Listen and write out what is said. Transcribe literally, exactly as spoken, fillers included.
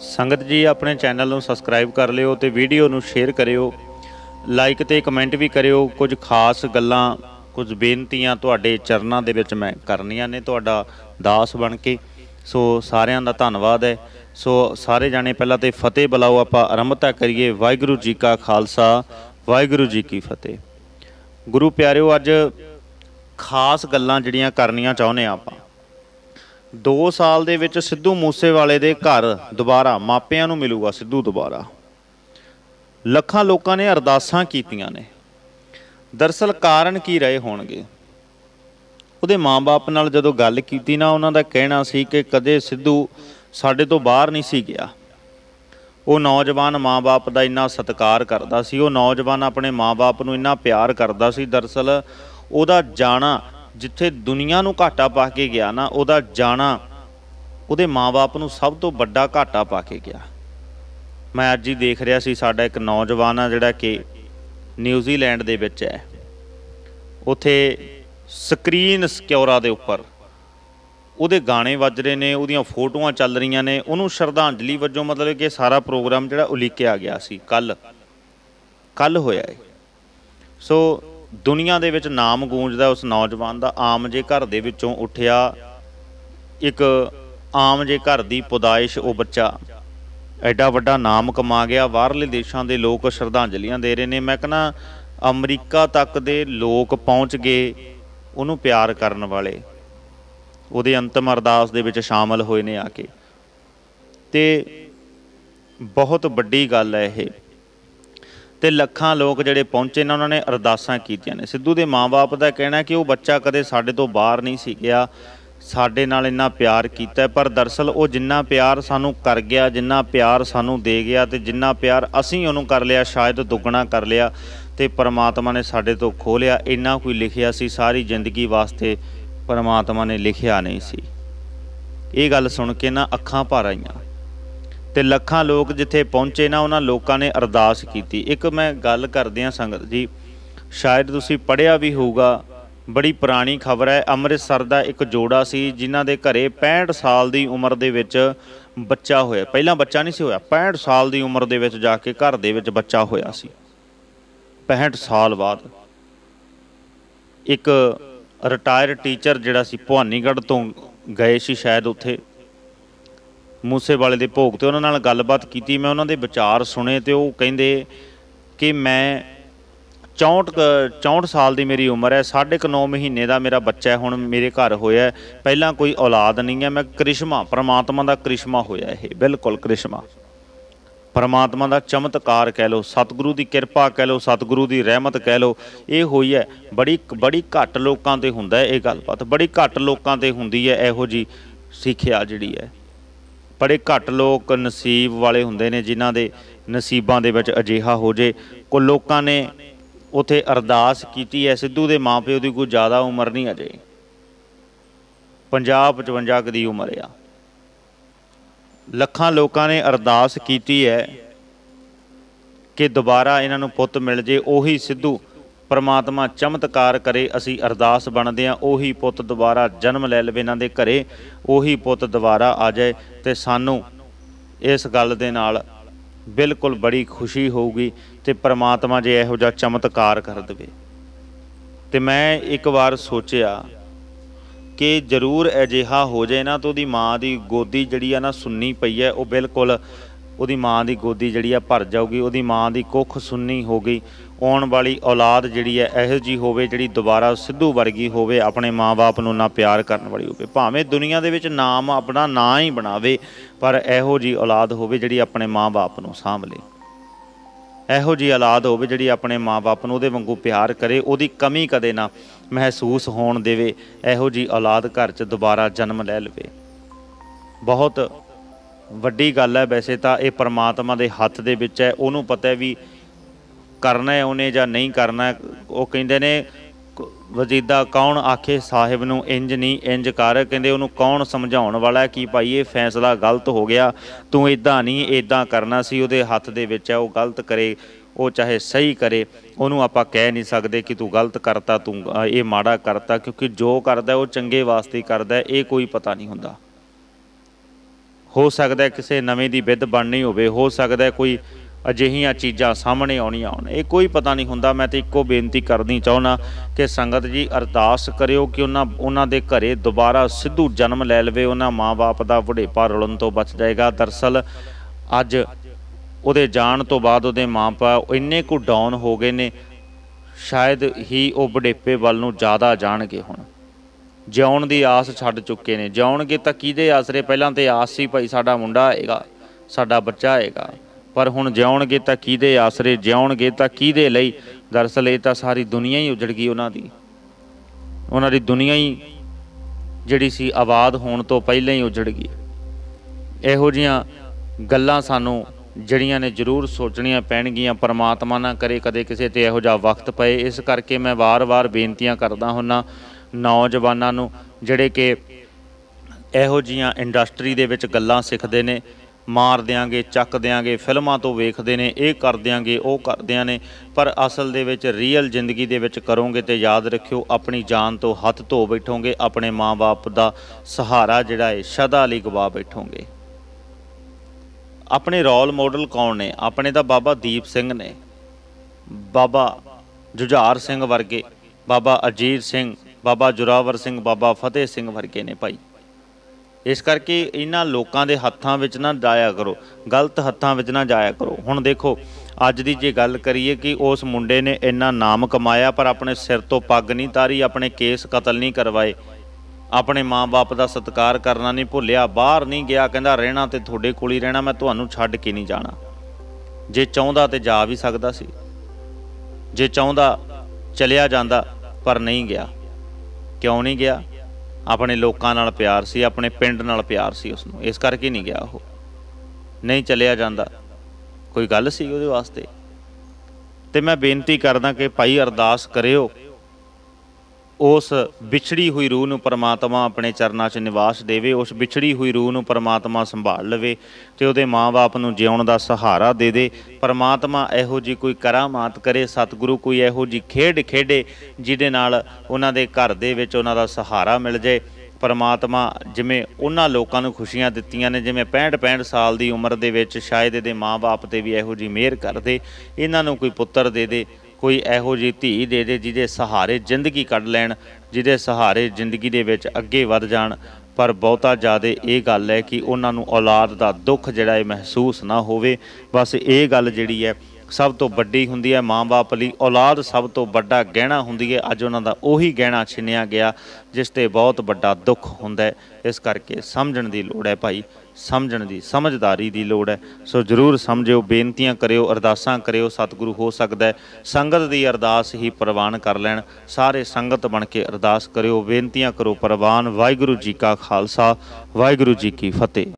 संगत जी अपने चैनल नूं सबसक्राइब कर लिओ ते वीडियो नूं शेयर करिओ, लाइक ते कमेंट भी करिओ। कुछ खास गल्लां कुछ बेनतियां तुहाडे चरनां दे विच मैं करनियां ने तुहाडा दास बन के। सो सारिआं दा धन्नवाद है। सो सारे जाने पहलां ते फतेह बुलाओ, आपां आरंभता करिए। वाहिगुरू जी का खालसा, वाहिगुरू जी की फतेह। गुरु प्यारिओ, अज खास गल्लां जिहड़ियां करनियां चाहुंदे आं आपां। दो साल दे विच सिद्धू मूसेवाले दे घर दुबारा मापिਆਂ ਨੂੰ मिलूगा सिद्धू दुबारा। ਲੱਖਾਂ लोगों ने अरदासां कीतियां ने। दरअसल कारण की रहे होणगे, ਉਹਦੇ माँ-बाप नाल जदों गल कीती ना, ਉਹਨਾਂ ਦਾ ਕਹਿਣਾ ਸੀ कि कदे सिद्धू ਸਾਡੇ ਤੋਂ ਬਾਹਰ नहीं सी गया। ਉਹ नौजवान माँ-बाप ਦਾ ਇੰਨਾ ਸਤਿਕਾਰ ਕਰਦਾ ਸੀ, ਉਹ नौजवान ਆਪਣੇ माँ-बाप ਨੂੰ ਇੰਨਾ ਪਿਆਰ ਕਰਦਾ ਸੀ। दरअसल ਉਹਦਾ ਜਾਣਾ जिथे दुनिया नूं घाटा पा के गया ना, उहदा जाना उहदे माँ बाप नूं सब तो वड्डा घाटा पा के गया। मैं अज ही देख रहा सी, साडा एक नौजवान आ जिहड़ा कि न्यूजीलैंड दे विच है, उत्थे स्क्रीन सिक्योरा दे उपर उहदे गाने वज रहे ने, उहदियां फोटोआं चल रहीआं ने। उहनूं श्रद्धांजलि वजों मतलब कि सारा प्रोग्राम जिहड़ा उलीकिया गया सी, कल कल होया है। सो दुनिया दे विच नाम गूंजदा उस नौजवान दा। आम जे घर दे विचों उठिया एक आम जे घर दी पुदाइश, वो बच्चा एडा वड्डा नाम कमा गया। बाहरले देशां दे लोग श्रद्धांजलियां दे रहे ने। मैं कहना अमरीका तक दे लोग पहुँच गए उहनूं प्यार करन वाले, उहदे अंतिम अरदास दे विच शामिल होए ने आके। ते बहुत वड्डी गल है ये। तो ਲੱਖਾਂ लोग ਜਿਹੜੇ पहुँचे ने, उन्होंने अरदासां कीतियां ने। सिद्धू के माँ बाप का कहना कि वो बच्चा कदे साडे तो बाहर नहीं सी गया, साडे नाल इन्ना प्यार कीता। पर दरअसल वो जिन्ना प्यार सानू कर गया, जिन्ना प्यार सानू दे गया, तो जिन्ना प्यार असीं उहनूं कर लिया, शायद दुगना कर लिया। तो परमात्मा ने साडे तो खो लिया। इन्ना कोई लिखिया सी सारी जिंदगी वास्ते परमात्मा ने लिखिया नहीं सी। ये गल सुन के ना अखां भर आईयां। तो ਲੱਖਾਂ लोग जिथे पहुँचे ना, उन्होंने लोगों ने अरदास की। एक मैं गल करदियां संगत जी, शायद तुसीं पढ़िया भी होगा, बड़ी पुरानी खबर है। अमृतसर का एक जोड़ा सी जिन्हां दे घरे पैंठ साल की उम्र दे विच बच्चा होया। पहला बच्चा नहीं सी होया, पैंठ साल की उम्र दे विच जाके घर दे विच बच्चा होया सी। पैंठ साल बाद एक रिटायर टीचर जिहड़ा सी भवानीगढ़ तो गए सी, शायद उत्थे मूसेवाले दे भोग ते उन्हां नाल गलबात कीती। मैं उन्हां दे विचार सुने तो वो कहिंदे कि मैं चौंठ चौंठ साल की मेरी उम्र है, साढ़े क नौ महीने का मेरा बच्चा है, हुण मेरे घर होया। पहला कोई औलाद नहीं है, मैं करिश्मा परमात्मा का करिश्मा होया। ये बिल्कुल करिश्मा परमात्मा का चमत्कार कह लो, सतगुरु की किरपा कह लो, सतगुरु की रहमत कह लो, ये हुई है। बड़ी बड़ी घट लोगों ते हुंदा है ये गलबात, बड़ी घट लोगों ते हुंदी है इहो जी सिक्ख्या जिहड़ी है। बड़े घट लोग नसीब वाले हुंदे ने जिन्हां दे नसीबां दे विच अजिहा हो जे। कोई लोकां ने उत्थे अरदास कीती है। सिद्धू दे माँ प्यो की कोई ज़्यादा उम्र नहीं, अजे पंजाह पचवंजा दी उम्र आ। ਲੱਖਾਂ लोगों ने अरदास कीती है कि दोबारा इन्हां नूं पुੱਤ मिल जे। उही सिद्धू परमात्मा चमत्कार करे, असी अरदास बनते हैं, उही पुੱਤ दोबारा जन्म लै लवे इन्हां दे घरे, उही पुੱਤ दोबारा आ जाए। तो सानू इस गल दे नाल बिल्कुल बड़ी खुशी होगी। तो परमात्मा जे इहो जिहा चमत्कार कर देवे। तो मैं एक बार सोचिया कि जरूर अजिहा हो जाए ना, तो उहदी माँ की गोदी जिहड़ी आ ना सुन्नी पई है, वो बिल्कुल उहदी माँ की गोदी जिहड़ी आ भर जाऊगी। उहदी माँ की कुख सुन्नी हो गई। आउण वाली औलाद जिहड़ी है इहो जी होवे जिहड़ी दोबारा सिद्धू वर्गी होवे, अपने माँ बाप नूं ना प्यार करन वाली होवे। भावें दुनिया दे विच नाम अपना ना ही बनावे, पर इहो जी औलाद होवे जिहड़ी अपने माँ बाप नूं सांभ ले। इहो जी औलाद होवे जिहड़ी अपने माँ बाप नूं उहदे वांगू प्यार करे, उहदी कमी कदे ना महसूस होण देवे। इहो जी औलाद घर च दोबारा जन्म लै लवे। बहुत वड्डी गल है। वैसे तो ये परमात्मा दे हत्थ दे विच है, उहनूं पता है भी करना है उन्हें जां नहीं करना। वो कहिंदे ने वजीदा कौन आखे साहिब नूं इंज नहीं इंज कर, कहिंदे उहनूं कौन समझाउण वाला कि भाई ये फैसला गलत हो गया, तू इदां नहीं इदां करना सी। उहदे हत्थ दे विच है, वो गलत करे वो चाहे सही करे, उहनूं आपां कह नहीं सकदे कि तू गलत करता, तू ये माड़ा करता, क्योंकि जो करदा वो चंगे वास्ते ही करदा, ये कोई पता नहीं हुंदा। हो सकता है किसी नवें की विध बननी होवे, हो सकता है कोई अजिहियां चीज़ां सामने आउणियां होण, ये कोई पता नहीं हुंदा। मैं तो इक्को बेनती करनी चाहुंदा कि संगत जी अरदास करियो कि उन्हां उन्हां दे घरे दोबारा सिद्धू जन्म लै लवे, उन्हां माँ बाप दा वडेपा रुलन तो बच जाएगा। दरअसल अज उहदे जाण तो बाद उहदे माँ बाप इन्ने कुछ डाउन हो गए ने, शायद ही वो वडेपे वल नूं ज़्यादा जाणगे। हुण जिउण की आस छड्ड चुके ने, जिउणगे तां किहदे आसरे? पहिलां तो आस सी भाई साडा मुंडा आएगा, साडा बच्चा आएगा, पर हुण जिउणगे तां किहदे आसरे, जिउणगे तां किहदे लई? दरअसल ये तां सारी दुनिया ही उजड़ गई उन्हां दी, उन्हां दी दुनिया ही जिहड़ी सी आबाद होण तो पहिलां ही उजड़ गई। इहो जिहियां गल्लां सानूं जड़ियां ने जरूर सोचणियां पैणगियां। परमात्मा ना करे कदे किसे ते इहो जिहा वक्त पए। इस करके मैं वार वार बेनतियां करदा हुन्ना नौजवानां नूं जिहड़े कि इहो जिहियां इंडस्ट्री दे विच गल्लां सिੱਖਦੇ ने, मार देंगे चक देंगे, फिल्मां तो वेखदे ने, ये कर देंगे वो करदियां ने, पर असल दे विच रियल जिंदगी दे विच करोगे तो याद रखियो अपनी जान तो हथ धो बैठोगे, अपने माँ बाप का सहारा जिहड़ा है सदा लई गवा बैठोगे। अपने रोल मॉडल कौन ने? अपने तो बाबा दीप सिंह ने, बाबा जुझार सिंह वर्गे, बाबा अजीत सिंह, बाबा जोरावर सिंह, बाबा फतेह सिंह वर्गे ने भाई। इस करके इन्हां लोकां दे हत्थां विच ना जाया करो, गलत हत्थां विच ना जाया करो। हुण देखो अज दी जे गल करिए कि उस मुंडे ने इन्ना नाम कमाया पर अपने सिर तो पग नहीं तारी, अपने केस कतल नहीं करवाए, अपने माँ बाप का सत्कार करना नहीं भुलिया, बाहर नहीं गया, कहंदा रहना तो तुहाडे कोल ही रहना, मैं तुहानूं छड्ड के नहीं जाना। जे चाहुंदा ते जा भी सकदा सी, जे चाहुंदा चलिया जांदा, पर नहीं गया। क्यों नहीं गया? अपने लोकां नाल प्यार सी, अपने पिंड नाल प्यार सी उसनूं, इस करके नहीं गया। वो नहीं चलिया जांदा, कोई गल सी उहदे वास्ते? ते मैं बेनती करदा कि भाई अरदास करियो उस विछड़ी हुई रूह नूं परमात्मा अपने चरनां 'च निवास देवे, उस विछड़ी हुई रूह नूं परमात्मा संभाल लवे ते उहदे माँ बाप नूं जिउण दा सहारा दे दे। परमात्मा इहो जी कोई करामात करे, सतगुरु कोई इहो जी खेड खेडे जिहदे नाल उहनां दे घर दे विच उहनां दा सहारा मिल जाए। परमात्मा जिवें उन्हां लोकां नूं खुशियां दित्तियां ने, जिवें पैंठ पैंठ साल दी उम्र दे विच शायद इहदे माँ बाप ते भी इहो जी मेहर कर दे, इन्हां नूं कोई पुत्तर दे दे, कोई इहो जी धी दे दे जिहदे सहारे जिंदगी कढ लैण, जिहदे सहारे जिंदगी दे विच अगे वध जाण। पर बहुता ज़्यादा ये गल है कि उन्हां नूं औलाद दा दुख जिहड़ा है महसूस ना होवे। बस ये गल जिहड़ी है सब तो वड्डी हुंदी है माँ बाप लई, औलाद सब तो वड्डा गहना हुंदी है। अज उन्हां दा उही गहना छिनिया गया जिस ते बहुत वड्डा दुख हुंदा है। इस करके समझण दी लोड़ है भाई, समझण दी समझदारी दी लोड़ है। सो जरूर समझिओ, बेनतियां करिओ, अरदासां करिओ। सतगुरु हो सकदा है संगत दी अरदास ही प्रवान कर लैण। सारे संगत बन के अरदास करिओ, बेनतियां करो प्रवान। वाहिगुरू जी का खालसा, वाहिगुरू जी की फतेह।